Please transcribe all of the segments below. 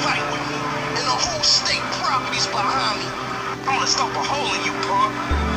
fight with me, and the whole state property's behind me. I'm gonna stop a hole in you, punk.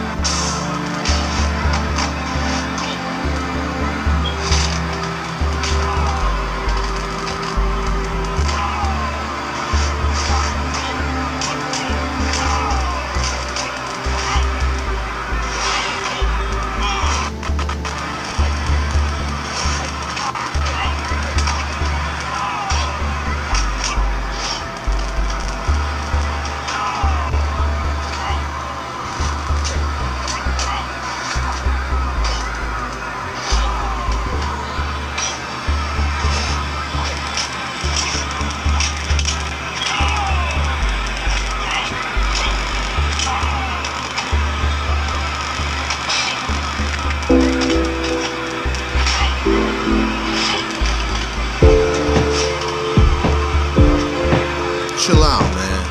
Chill out, man.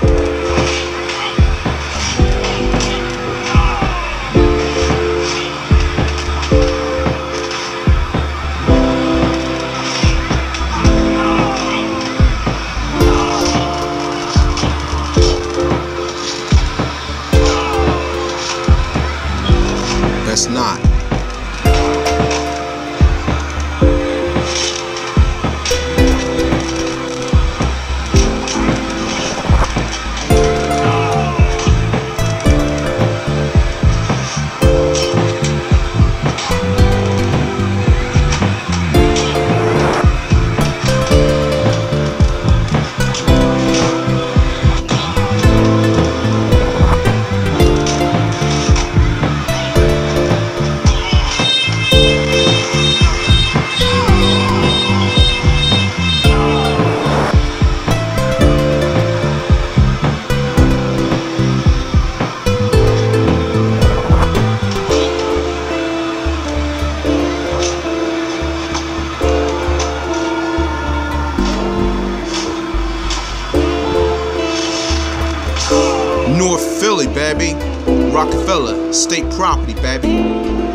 That's not. North Philly, baby. Rockefeller, state property, baby.